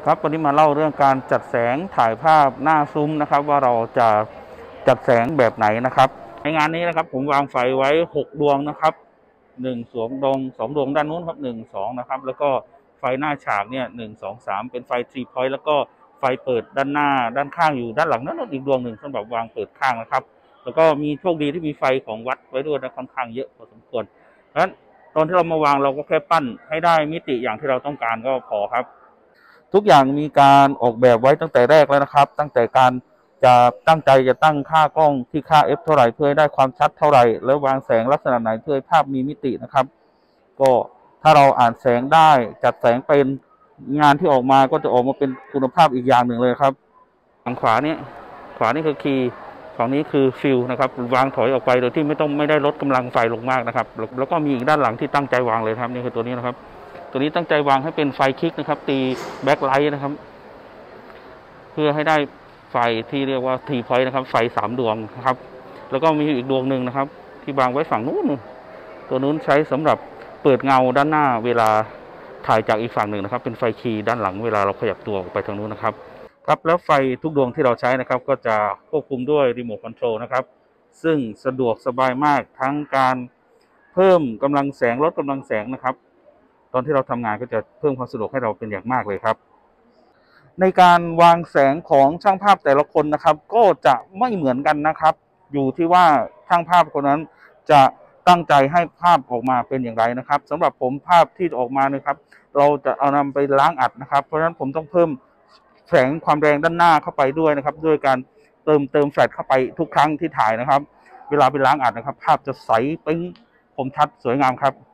ครับวันนี้มาเล่าเรื่องการจัดแสงถ่ายภาพหน้าซุ้มนะครับว่าเราจะจัดแสงแบบไหนนะครับในงานนี้นะครับผมวางไฟไว้6ดวงนะครับ1 2 ดวงด้านนู้นครับ1 2นะครับแล้วก็ไฟหน้าฉากเนี่ย1 2 3เป็นไฟ3 point แล้วก็ไฟเปิดด้านหน้าด้านข้างอยู่ด้านหลังนั้นอีกดวงหนึ่งสำหรับวางเปิดข้างนะครับแล้วก็มีโชคดีที่มีไฟของวัดไว้ด้วยนะค่อนข้างเยอะพอสมควรเพราะฉะนั้นตอนที่เรามาวางเราก็แค่ปั้นให้ได้มิติอย่างที่เราต้องการก็พอครับทุกอย่างมีการออกแบบไว้ตั้งแต่แรกแล้วนะครับตั้งแต่การจะตั้งใจจะตั้งค่ากล้องที่ค่า f เท่าไหร่เพื่อให้ได้ความชัดเท่าไหร่แล้ววางแสงลักษณะไหนเพื่อให้ภาพมีมิตินะครับก็ถ้าเราอ่านแสงได้จัดแสงเป็นงานที่ออกมาก็จะออกมาเป็นคุณภาพอีกอย่างหนึ่งเลยครับฝั่งขวานี่คือคีย์ฝั่งนี้คือฟิลนะครับวางถอยออกไปโดยที่ไม่ได้ลดกำลังไฟลงมากนะครับแล้วก็มีอีกด้านหลังที่ตั้งใจวางเลยครับนี่คือตัวนี้นะครับตัวนี้ตั้งใจวางให้เป็นไฟคลิกนะครับตีแบ็คไลท์นะครับเพื่อให้ได้ไฟที่เรียกว่าทีพอยต์นะครับไฟ3 ดวงนะครับแล้วก็มีอีกดวงหนึ่งนะครับที่วางไว้ฝั่งนู้นตัวนู้นใช้สำหรับเปิดเงาด้านหน้าเวลาถ่ายจากอีกฝั่งหนึ่งนะครับเป็นไฟคีย์ด้านหลังเวลาเราขยับตัวออกไปทางนู้นนะครับครับแล้วไฟทุกดวงที่เราใช้นะครับก็จะควบคุมด้วยรีโมทคอนโทรลนะครับซึ่งสะดวกสบายมากทั้งการเพิ่มกำลังแสงลดกำลังแสงนะครับตอนที่เราทำงานก็จะเพิ่มความสะดวกให้เราเป็นอย่างมากเลยครับในการวางแสงของช่างภาพแต่ละคนนะครับก็จะไม่เหมือนกันนะครับอยู่ที่ว่าช่างภาพคนนั้นจะตั้งใจให้ภาพออกมาเป็นอย่างไรนะครับสำหรับผมภาพที่ออกมานะครับเราจะเอานำไปล้างอัดนะครับเพราะฉะนั้นผมต้องเพิ่มแสงความแรงด้านหน้าเข้าไปด้วยนะครับด้วยการเติมแฟลชเข้าไปทุกครั้งที่ถ่ายนะครับเวลาไปล้างอัดนะครับภาพจะใสปิ๊งคมชัดสวยงามครับ